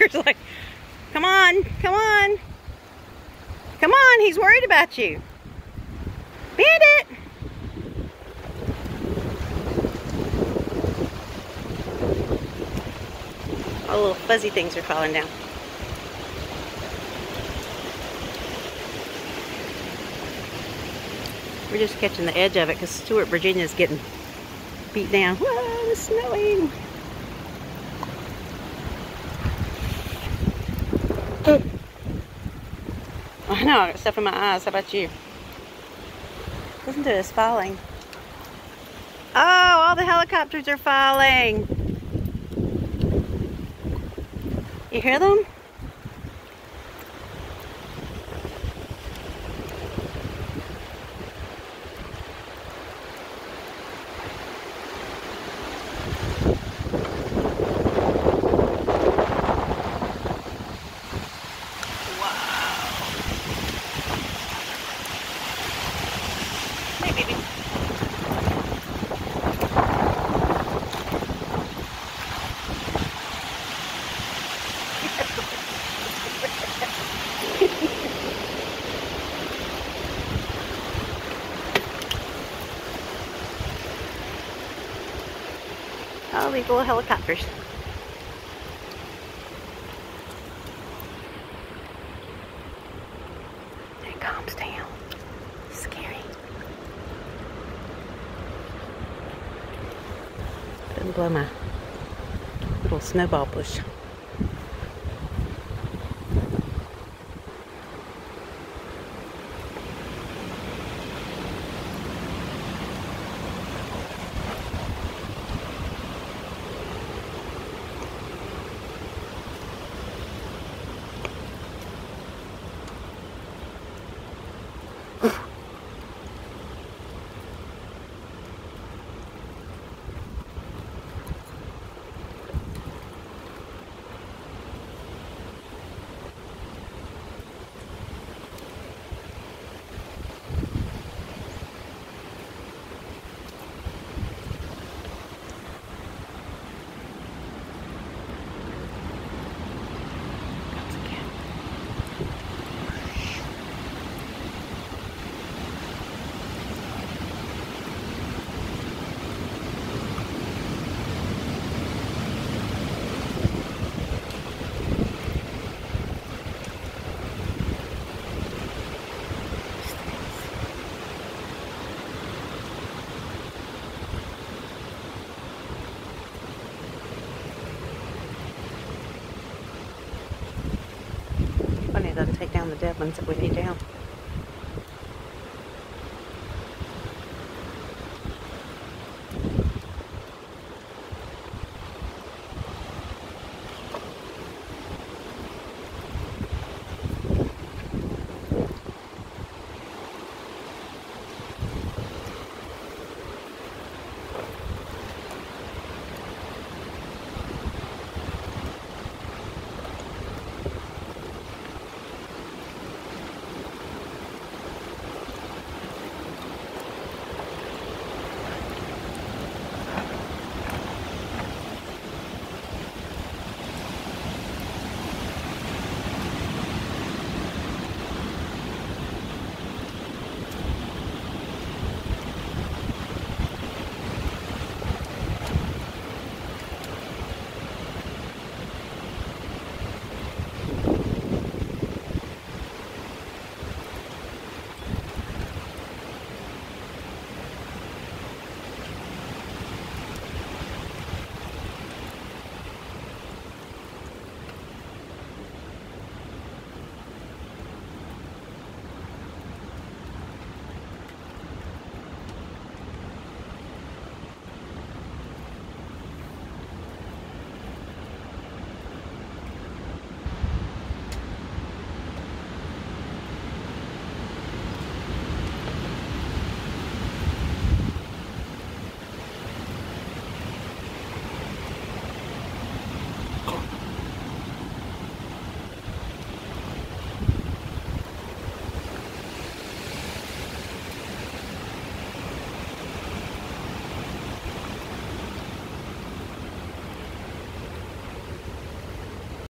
helicopter's like, come on, come on. Come on, he's worried about you. Bandit! All the little fuzzy things are falling down. We're just catching the edge of it because Stuart, Virginia is getting beat down. Whoa, it's snowing. I know, I got stuff in my eyes. How about you? Listen to this falling. Oh, all the helicopters are falling. You hear them? Hey, baby. Oh, these little helicopters. It calms down. Scary. Didn't blow my little snowball bush. Funny it doesn't take down the dead ones that we need down.